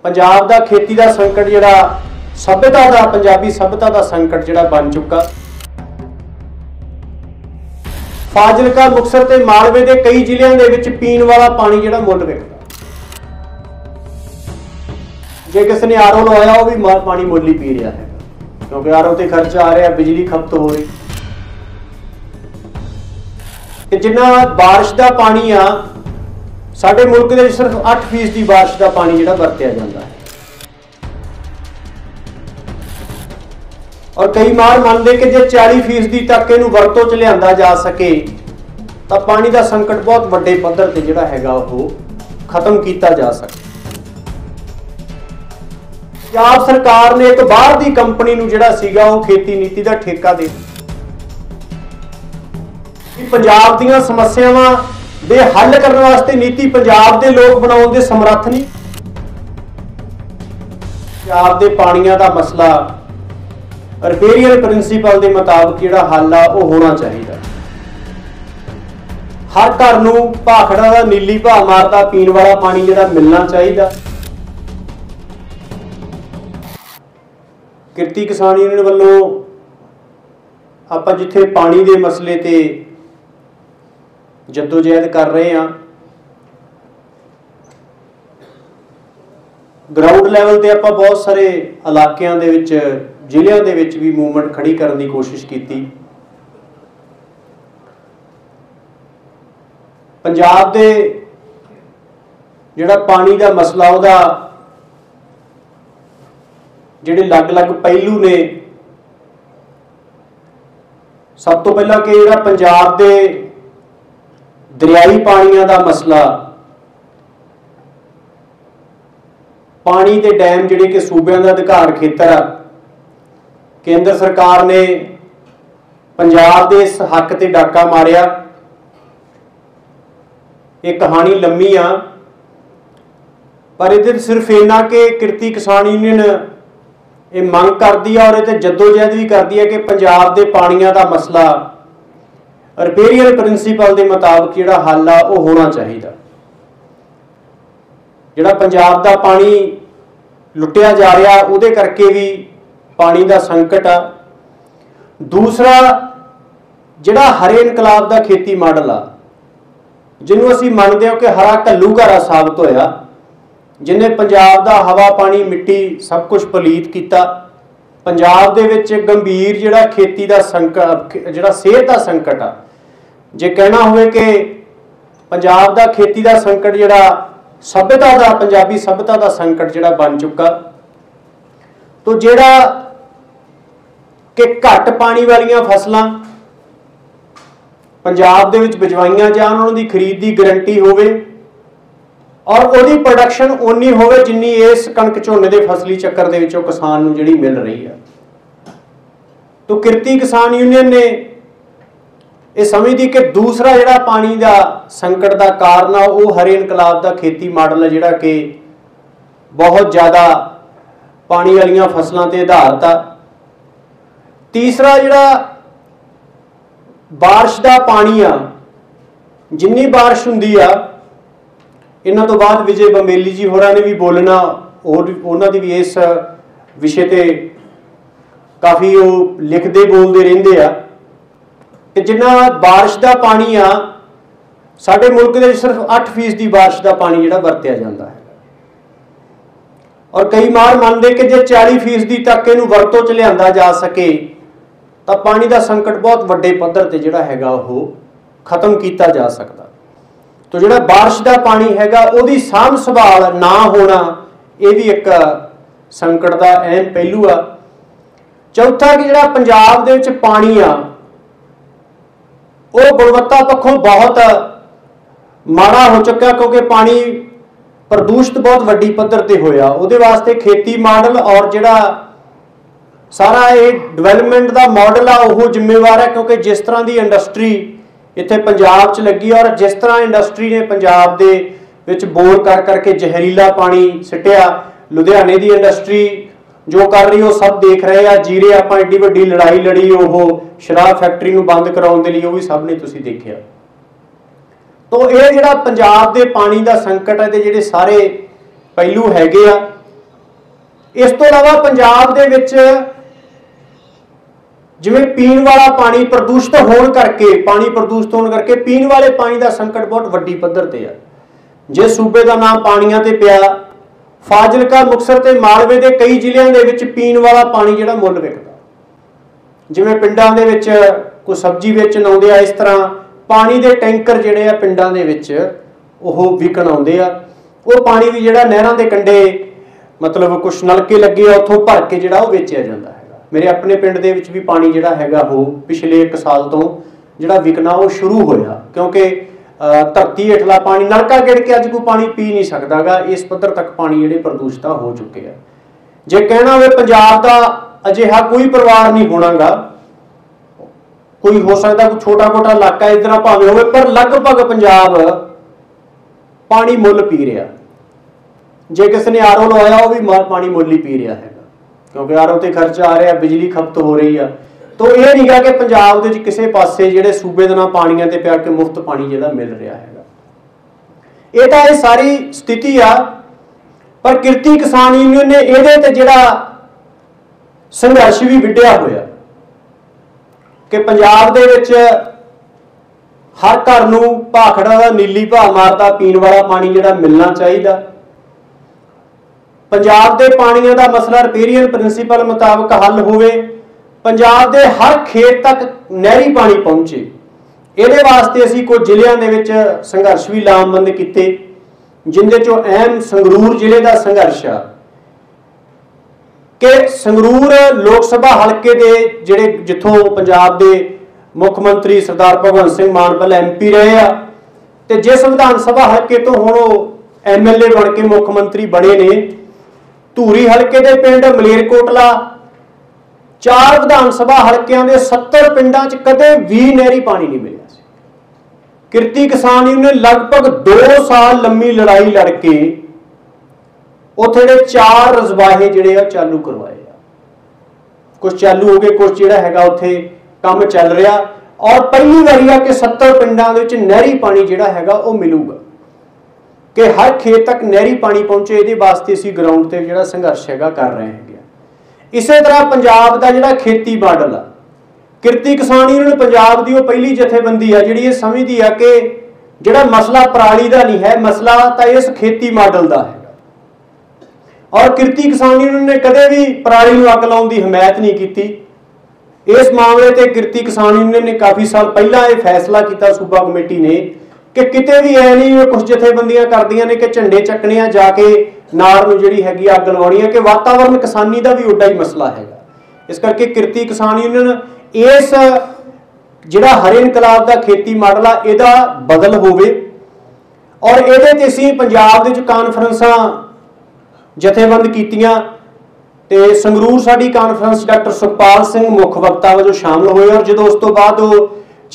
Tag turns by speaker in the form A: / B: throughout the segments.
A: पंजाब दा खेती दा संकट जिहड़ा सभ्यता दा पंजाबी सभ्यता दा संकट जिहड़ा बन चुका। फाजिलका मुक्तसर ते मालवे दे कई जिलिਆਂ ਦੇ ਵਿੱਚ ਪੀਣ ਵਾਲਾ ਪਾਣੀ ਜਿਹੜਾ ਮੁੱਲ ਵਿਕਦਾ। ਜੇ ਕਿਸੇ ਨੇ ਆਰਓ ਲਵਾਇਆ ਉਹ ਵੀ ਪਾਣੀ ਮੁੱਲ ਹੀ ਪੀ ਰਿਹਾ ਹੈ ਕਿਉਂਕਿ ਆਰਓ ਤੇ ਖਰਚਾ ਆ ਰਿਹਾ, ਬਿਜਲੀ ਖਪਤ ਹੋ ਰਹੀ। ਤੇ ਜਿੰਨਾ ਬਾਰਿਸ਼ ਦਾ ਪਾਣੀ ਆ ਸਾਡੇ ਮੁਲਕ ਦੇ ਵਿੱਚ ਸਿਰਫ 8% ਦੀ ਬਾਰਿਸ਼ ਦਾ ਪਾਣੀ ਜਿਹੜਾ ਵਰਤਿਆ ਜਾਂਦਾ ਹੈ। और कई मार मानते कि जे 40% तक इनू वरतों च लिआंदा जा सके तो पानी का संकट बहुत वड्डे पद्धर ते जिहड़ा हैगा वो खत्म किया जा सके। पंजाब सरकार ने एक बाहर दी कंपनी नू जिहड़ा सीगा वो खेती नीति का ठेका दे पंजाब दीयां समस्यावां दे हल करने वास्ते नीति पंजाब दे लोग बनाउण दे समर्थ नहीं। पंजाब दे पाणीआं दा मसला रिपेरियल प्रिंसीपल के मुताबिक जिहड़ा हल आ वो होना चाहिए। हर घर नूं भाखड़ा दा नीली भाव मारदा पीण वाला पानी जिहड़ा मिलना चाहिए। किरती किसान यूनियन वल्लों आपां जिथे पानी के मसले ते जद्दोजहद कर रहे हैं, ग्राउंड लैवल ते आपां बहुत सारे इलाकिਆਂ ਦੇ ਵਿੱਚ ਜ਼ਿਲ੍ਹਿਆਂ ਦੇ ਵਿੱਚ ਵੀ मूवमेंट खड़ी करने की कोशिश की। पंजाब दे जिहड़ा पानी का मसला उहदा जिहड़े अलग-अलग पहलू ने, सब तो पहला कि जिहड़ा पंजाब दे दरियाई पानियां का मसला, पानी के डैम जिहड़े कि सूबे का अधिकार खेतर आ, केंद्र सरकार ने पंजाब के इस हक ते डाका मारिया। ये कहानी लम्मी आ पर इधर सिर्फ इन्ना कि किरती किसान यूनियन ये मंग करती है और ये जद्दोजहद भी करती है कि पंजाब के पानियां का मसला रिपेरियल प्रिंसीपल के मुताबिक जिहड़ा हल आ वो होना चाहिए। जिहड़ा पंजाब का पानी लुटिया जा रहा उहदे करके भी पानी का संकट आ। दूसरा जिहड़ा हरे इनकलाब का खेती मॉडल आ जिन्हों असीं मानते हो कि हरा घल्लूघारा साबित होया, जिन्हें पंजाब का हवा पानी मिट्टी सब कुछ पलीत किया। पंजाब दे विच गंभीर जिहड़ा खेती का संकट, जिहड़ा सेहत का संकट आ, जे कहना होवे कि पंजाब का खेती का संकट जिहड़ा सभ्यता का पंजाबी सभ्यता का संकट जिहड़ा बन चुका। तो जिहड़ा कि घट पानी वालियां फसलां पंजाब दे विच बिजवाइयां जाण, उन्हां दी खरीद की गारंटी होवे और उहदी प्रोडक्शन उन्नी होवे जिन्नी इस कणक झोने के फसली चक्कर दे विचों किसान नूं जिहड़ी मिल रही है। तो किरती किसान यूनियन ने यह समझदी कि दूसरा जिहड़ा पानी का संकट का कारण आ वो हरे इनकलाब का खेती मॉडल है जिहड़ा कि बहुत ज़्यादा पानी वालियां फसलों ते आधारित आ। तीसरा जिहड़ा बारिश का पानी आ, जिन्नी बारिश हुंदी आ, इन्हां तो बाद विजय बंबेली जी होरां ने भी बोलना और उन्हां दी भी इस विषय ते काफ़ी वो लिखते बोलते रहिंदे आ कि जिन्ना बारिश का पानी आ साडे मुल्क दे सिर्फ 8% दी बारिश का पानी जिहड़ा वरतिया जाता है। और कई मार मानते कि जे 40% तक इनू वरतों च लिआंदा जा सके तो पानी का संकट बहुत वड्डे पद्धर ते जिहड़ा हैगा वो खत्म किया जा सकता। तो जिहड़ा बारिश का पानी हैगा उहदी साਂਭ संभाल ना होना ये भी एक संकट का अहम पहलू आ। चौथा कि जिहड़ा पंजाब दे विच पानी आ वो गुणवत्ता पक्षों बहुत माड़ा हो चुका क्योंकि पानी प्रदूषित बहुत वड्डी पद्धर ते होया। उहदे वास्ते खेती मॉडल और जिहड़ा सारा ये डिवेलपमेंट का मॉडल आ वो जिम्मेवार है क्योंकि जिस तरह की इंडस्ट्री इत्थे पंजाब च लगी और जिस तरह इंडस्ट्री ने पंजाब दे विच बोर कर करके जहरीला पानी सिटिया, लुधियाने की इंडस्ट्री जो कर रही वो सब देख रहे हैं। जीरे आपां एड्डी वड्डी लड़ाई लड़ी वो शराब फैक्ट्री नूं बंद कराउण दे लई वो भी सब ने तुसीं देखिया। तो ये जिहड़ा पंजाब दे पानी का संकट है ते जिहड़े सारे पहलू हैगे आ इस तो इलावा पंजाब दे विच जिवें पीण वाला पानी प्रदूषित होने करके पीण वाले पानी का संकट बहुत वड्डी पद्धर ते है। जिस सूबे का नाम पानियां ते पिया, फाजिलका मुक्तसर ते मालवे के कई जिलों के विच पीण वाला पानी जिहड़ा मुल विकदा, जिवें पिंडां दे विच कोई सब्जी बेचण आउंदे आ, इस तरह पानी के टैंकर जिहड़े आ पिंडां दे विच ओह विकण आउंदे आ। वो पानी भी जिहड़ा नहरां दे कंढे मतलब कुछ नलके लगे आ उत्थों भर के जिहड़ा वेचिया जांदा है। मेरे अपने पिंड दे विच भी पानी जिहड़ा हैगा वो पिछले 1 साल तो जिहड़ा विकना वो शुरू होया, क्योंकि धरती हेठला पानी नलका गिड़ के अज कोई पानी पी नहीं सकता गा, इस पद्धर तक पानी जिहड़े प्रदूषित हो चुके हैं। जे कहना होवे पंजाब दा अजिहा कोई परिवार नहीं होना गा, कोई हो सकता कोई छोटा मोटा इलाका इधर भावें होवे, पर लगभग पंजाब पानी मुल पी रहा। जे किसी ने आरओ लवाया वो भी पानी मुल ही पी रहा है, क्योंकि आरओ ते खर्चा आ रहा, बिजली खपत हो रही है। तो यह नहीं गा कि पंजाब दे विच किसी पासे जिहड़े सूबे दे नाल पानियां ते पिया के मुफ्त पानी जिहड़ा मिल रहा है। ये तो ये सारी स्थिति आ, पर किरती किसान यूनियन ने इहदे ते जिहड़ा संघर्ष भी विढ़िया होया कि पंजाब दे विच हर घर नूं भाखड़ा दा नीली भाह मारदा पीण वाला पानी जिहड़ा मिलना चाहिए। पंजाब के पानियों का मसला रिपेरियन प्रिंसीपल मुताबिक हल होवे, पंजाब के हर खेत तक नहरी पानी पहुंचे। ये वास्ते असीं कुछ जिलों के संघर्ष भी लामबंद किए, जिंदे चों अहम संगरूर जिले का संघर्ष आ कि संगरूर लोक सभा हल्के के जिहड़े जिथों पंजाब के मुख मंत्री सरदार भगवंत सिंह मान पहले MP रहे आ, ते जिस विधान सभा हल्के तो हुण MLA बन के मुख मंत्री बने ने, धूरी हल्के के पिंड मलेरकोटला 4 विधान सभा हल्कों के 70 पिंडां च कदे भी नहरी पानी नहीं मिला। किरती किसान यूनियन लगभग 2 साल लंबी लड़ाई लड़के उत्थे 4 रजवाहे जिहड़े चालू करवाए, कुछ चालू हो गए, कुछ जिहड़ा हैगा उत्थे काम चल रहा, और पहली बारी आ कि 70 पिंडां दे विच नहरी पानी जिहड़ा हैगा वो मिलूगा कि हर खेत तक नहरी पानी पहुंचे। ये वास्ते असीं ग्राउंड ते जिहड़ा संघर्ष हैगा कर रहे हैं। इसे तरह पंजाब का जिहड़ा खेती मॉडल आ, किरती किसान यूनियन पंजाब की वो पहली जथेबंदी है जिहड़ी ये समझदी है कि जिहड़ा मसला पराली का नहीं है, मसला तो इस खेती मॉडल का है। और किरती किसान यूनियन ने कदे भी पराली नूं अग लाउण की हिमायत नहीं की। इस मामले ते किरती किसान यूनियन ने काफ़ी साल पहला ये फैसला किया सूबा कमेटी ने कि किते भी ऐ नहीं कुछ जथेबंदियां करदियां ने कि झंडे चकने आ जाके नार नूं जिहड़ी हैगी अग लवाउणी है, कि वातावरण किसानी का भी उड्डा ही मसला हैगा। इस करके किरती किसान यूनियन इस जिहड़ा हरे इनकलाब का खेती मॉडल आ इहदा बदल होवे, और इहदे ते असीं पंजाब दे विच कानफ्रेंसां जथेबंद कीतियां ते संगरूर साडी कानफ्रेंस डॉक्टर सुखपाल सिंह मुख वक्ता वजों शामिल होए, और जो उस तो बाद वो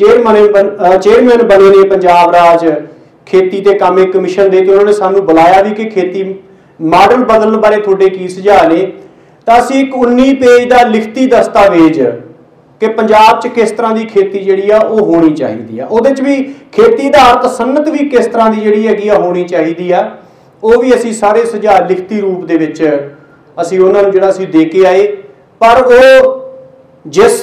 A: चेयरमैन बने ने पंजाब राज खेती ते कामे कमिशन दे, उन्होंने सानू बुलाया भी कि खेती मॉडल बदलने बारे तुहाडे की सुझाव ने। तो असीं एक 19 पेज का लिखती दस्तावेज कि पंजाब च किस तरह की खेती जिहड़ी आ वो होनी चाहिए, उहदे च भी खेती आधारित सन्नत भी किस तरह की जिहड़ी हैगी आ होनी चाहिए आ, वो भी असीं सारे सुझाव लिखती रूप दे विच असीं उन्हां नूं जिहड़ा असीं दे के आए। पर वो जिस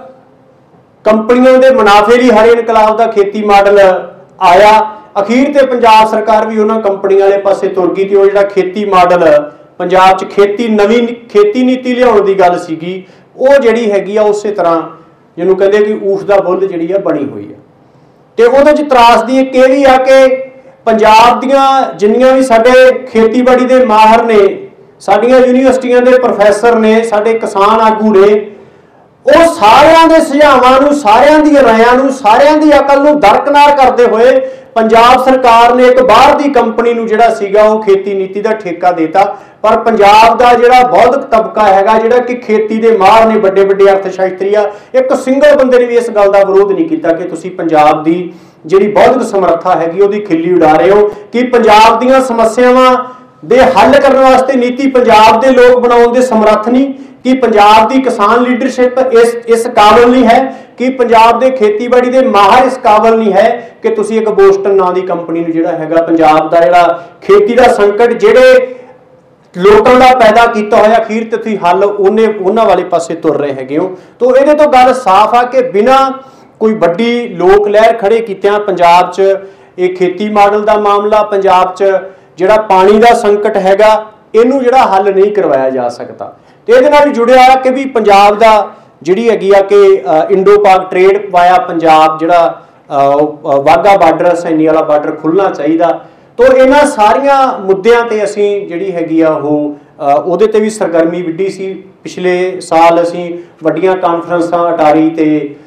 A: कंपनियों के मुनाफे लिए हरे इनकलाब का खेती मॉडल आया, अखीर ते पंजाब सरकार भी उन्होंने कंपनियों वाले पासे तुर गई थी। वो जिहड़ा खेती मॉडल पंजाब च खेती नवीं खेती नीति लियाउण दी गल सीगी, वो जिहड़ी हैगी आ उस तरह जिन्होंने कहते कि ऊठ दा बुल जिहड़ी आ बनी हुई है। तो उहदे च त्रासदी एक ये भी आ कि पंजाब दीआं जिन्नियां भी साडे खेतीबाड़ी दे माहर ने, साडियां यूनीवर्सिटियां दे प्रोफैसर ने, साडे किसान आगू ने, वो सारियां दे सुझावां नूं, सारियां दी रायां नूं, सारियां दी अकल नूं दरकिनार करते हुए पंजाब सरकार ने एक बाहर दी कंपनी नूं जिहड़ा सीगा वो खेती नीति का ठेका देता। पर पंजाब का जिहड़ा बौद्धिक तबका हैगा, जिहड़ा कि खेती दे माहर ने, बड़े बड़े अर्थशास्त्री आ, एक सिंगल बंदे ने भी इस गल का विरोध नहीं किया कि तुसीं पंजाब दी जिहड़ी बौद्धिक समर्था हैगी उहदी खिल्ली उड़ा रहे हो, कि पंजाब दीआं समस्यावां दे हल करने वास्ते नीति पंजाब दे लोग बनाउण दे समर्थ नहीं, कि पंजाब दी किसान लीडरशिप इस काबिल नहीं है, कि पंजाब दे खेतीबाड़ी दे माहर इस काबिल नहीं है कि तुसीं एक बोस्टन नां दी कंपनी नूं जिहड़ा हैगा पंजाब दा जिहड़ा खेती दा संकट जिहड़े ਲੋਕਾਂ ਦਾ ਪੈਦਾ ਕੀਤਾ ਹੋਇਆ ਅਖੀਰ ਤੇ ਤੁਸੀਂ ਹੱਲ ਉਹਨਾਂ ਵਾਲੇ ਪਾਸੇ ਤੁਰ ਰਹੇ ਹੈਗੇ ਹੋ। तो ਇਹਦੇ ਤੋਂ ਗੱਲ ਸਾਫ਼ ਆ ਕਿ ਬਿਨਾਂ ਕੋਈ ਵੱਡੀ ਲੋਕ ਲਹਿਰ ਖੜੇ ਕੀਤਿਆਂ ਪੰਜਾਬ 'ਚ ਇਹ ਖੇਤੀ ਮਾਡਲ ਦਾ ਮਾਮਲਾ, ਪੰਜਾਬ 'ਚ ਜਿਹੜਾ ਪਾਣੀ ਦਾ ਸੰਕਟ ਹੈਗਾ, ਇਹਨੂੰ ਜਿਹੜਾ ਹੱਲ ਨਹੀਂ ਕਰਵਾਇਆ ਜਾ ਸਕਦਾ। ਤੇ ਇਹਦੇ ਨਾਲ ਜੁੜਿਆ ਕਿ ਵੀ ਪੰਜਾਬ ਦਾ ਜਿਹੜੀ ਹੈਗੀ ਆ ਕਿ ਇੰਡੋ ਪਾਕ ਟ੍ਰੇਡ ਵਾਇਆ ਪੰਜਾਬ ਜਿਹੜਾ ਵਾਘਾ ਬਾਰਡਰ, ਸੈਣੀ ਵਾਲਾ ਬਾਰਡਰ ਖੁੱਲ੍ਹਣਾ ਚਾਹੀਦਾ। तो इन्हां सारियां मुद्दियां ते असीं जिहड़ी हैगी आ ओह ਉਹਦੇ ਤੇ भी सरगर्मी विड्डी सी। पिछले साल असीं वड्डियां कानफ्रेंसां अटारी ते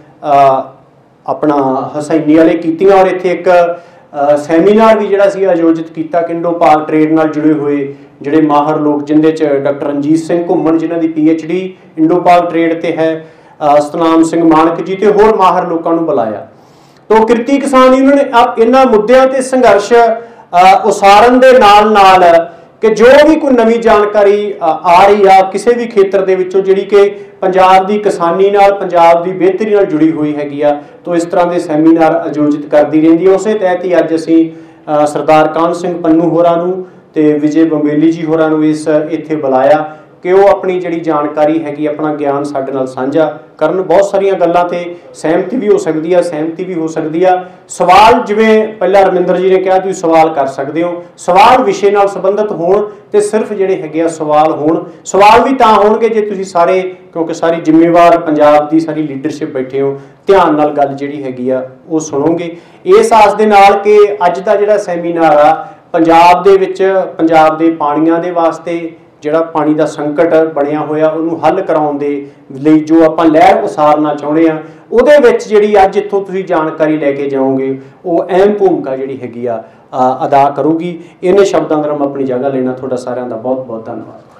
A: अपना हसैनी वाले कीतियां और इत्थे एक सैमीनार भी जिहड़ा सी आयोजित कीता इंडो पाक ट्रेड नाल जुड़े हुए जिहड़े माहर लोग, जिंदे च डॉक्टर रणजीत सिंह घुम्मन जिन्हां दी PhD इंडो पाक ट्रेड ते है, सतनाम सिंह मानक जी ते होर माहर लोकां नूं बुलाया। तो किरती किसान यूनियन ने इन्हां मुद्दिआं ते संघर्ष उसारन दे नाल नाल कि जो भी कोई नवीं जानकारी आ रही आ किसी भी खेत्र दे विचों जिहड़ी कि पंजाब दी किसानी नाल, पंजाब दी बेहतरी नाल जुड़ी हुई हैगी आ, तो इस तरह के सैमीनार आयोजित करती रहिंदी है। उस तहत ही अज असीं सरदार कान सिंह पन्नू होरां नूं ते विजय बंबेली जी होरां नूं इत्थे बुलाया कि वो अपनी जिहड़ी जानकारी हैगी, अपना ज्ञान साडे नाल साझा करन। बहुत सारियां गल्लां ते सहमति भी हो सकती है, सहमति भी हो सकती है। सवाल जिवें पहला रमिंदर जी ने कहा तुसीं सवाल कर सकते हो, सवाल विषय नाल संबंधित होण ते सिर्फ जिहड़े हैगे आ सवाल होण। सवाल भी तां होणगे जे तुसीं सारे, क्योंकि सारी जिम्मेवार पंजाब दी सारी लीडरशिप बैठे हो, ध्यान नाल गल जिहड़ी हैगी आ वो सुणोगे। इस आस दे नाल कि अज दा जिहड़ा सैमीनार आ पंजाब दे विच, पंजाब दे पाणीआं दे वास्ते ਜਿਹੜਾ पानी का संकट बनया होया उन्होंने हल कराउण दे लई जो आपां लहर उसारना चाहुंदे आ, ਉਹਦੇ ਵਿੱਚ ਜਿਹੜੀ ਅੱਜ ਇੱਥੋਂ ਤੁਸੀਂ ਜਾਣਕਾਰੀ ਲੈ ਕੇ ਜਾਓਗੇ ਉਹ ਅਹਿਮ ਭੂਮਿਕਾ ਜਿਹੜੀ ਹੈਗੀ ਆ ਅਦਾ ਕਰੂਗੀ। ਇਹਨੇ ਸ਼ਬਦਾਂ ਦਾ ਮੈਂ ਆਪਣੀ ਜਗ੍ਹਾ ਲੈਣਾ। ਤੁਹਾਡਾ ਸਾਰਿਆਂ ਦਾ ਬਹੁਤ ਬਹੁਤ ਧੰਨਵਾਦ।